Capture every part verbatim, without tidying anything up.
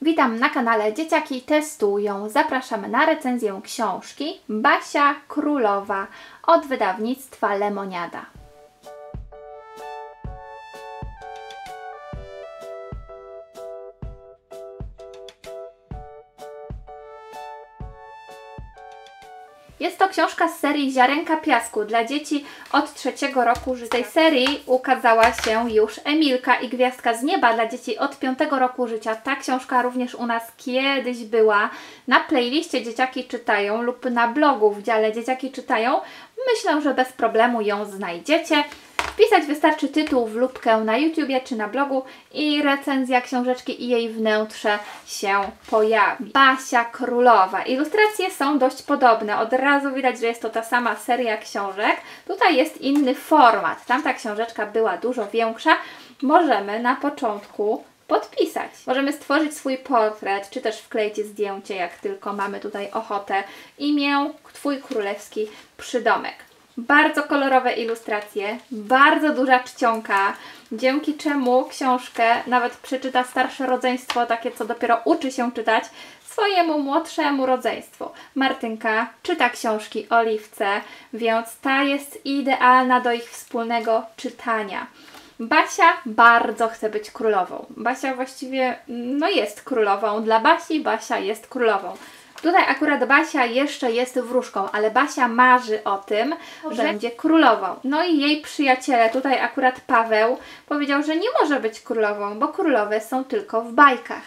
Witam na kanale Dzieciaki Testują. Zapraszamy na recenzję książki Basia Królowa od wydawnictwa Lemoniada. Jest to książka z serii Ziarenka Piasku dla dzieci od trzeciego roku życia. Z tej serii ukazała się już Emilka i Gwiazdka z Nieba dla dzieci od piątego roku życia. Ta książka również u nas kiedyś była na playliście Dzieciaki Czytają lub na blogu w dziale Dzieciaki Czytają. Myślę, że bez problemu ją znajdziecie. Wpisać wystarczy tytuł w lupkę na YouTubie czy na blogu i recenzja książeczki i jej wnętrze się pojawi. Basia Królowa. Ilustracje są dość podobne. Od razu widać, że jest to ta sama seria książek. Tutaj jest inny format. Tamta książeczka była dużo większa. Możemy na początku podpisać. Możemy stworzyć swój portret, czy też wkleić zdjęcie, jak tylko mamy tutaj ochotę. Imię, Twój królewski przydomek. Bardzo kolorowe ilustracje, bardzo duża czcionka, dzięki czemu książkę nawet przeczyta starsze rodzeństwo, takie co dopiero uczy się czytać, swojemu młodszemu rodzeństwu. Martynka czyta książki Oliwce, więc ta jest idealna do ich wspólnego czytania. Basia bardzo chce być królową. Basia właściwie no jest królową. Dla Basi Basia jest królową. Tutaj akurat Basia jeszcze jest wróżką, ale Basia marzy o tym, że będzie królową. No i jej przyjaciele, tutaj akurat Paweł, powiedział, że nie może być królową, bo królowe są tylko w bajkach.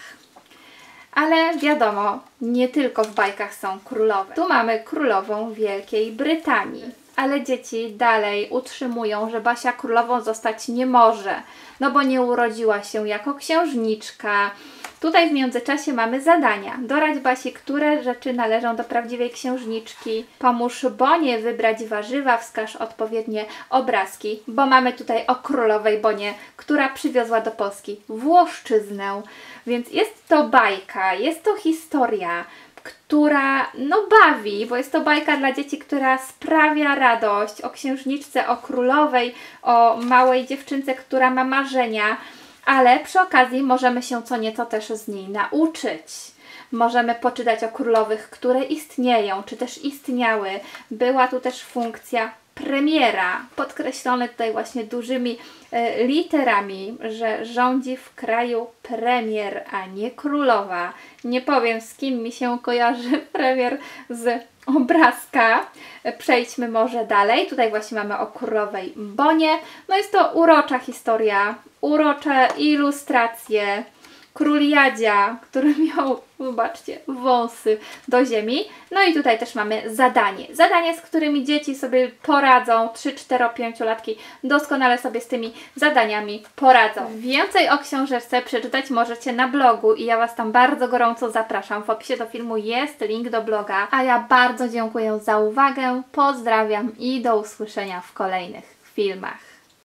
Ale wiadomo, nie tylko w bajkach są królowe. Tu mamy królową Wielkiej Brytanii. Ale dzieci dalej utrzymują, że Basia królową zostać nie może, no bo nie urodziła się jako księżniczka. Tutaj w międzyczasie mamy zadania. Doradź Basi, które rzeczy należą do prawdziwej księżniczki. Pomóż Bonie wybrać warzywa, wskaż odpowiednie obrazki, bo mamy tutaj o królowej Bonie, która przywiozła do Polski włoszczyznę. Więc jest to bajka, jest to historia, która no bawi, bo jest to bajka dla dzieci, która sprawia radość o księżniczce, o królowej, o małej dziewczynce, która ma marzenia, ale przy okazji możemy się co nieco też z niej nauczyć. Możemy poczytać o królowych, które istnieją, czy też istniały. Była tu też funkcja premiera, podkreślone tutaj właśnie dużymi e, literami, że rządzi w kraju premier, a nie królowa. Nie powiem, z kim mi się kojarzy premier z obrazka. Przejdźmy może dalej. Tutaj właśnie mamy o królowej Bonie. No jest to urocza historia, urocze ilustracje. Król Jadzia, który miał, zobaczcie, wąsy do ziemi. No i tutaj też mamy zadanie. Zadanie, z którymi dzieci sobie poradzą, trzy, cztery, pięciolatki doskonale sobie z tymi zadaniami poradzą. Więcej o książeczce przeczytać możecie na blogu i ja Was tam bardzo gorąco zapraszam. W opisie do filmu jest link do bloga. A ja bardzo dziękuję za uwagę, pozdrawiam i do usłyszenia w kolejnych filmach.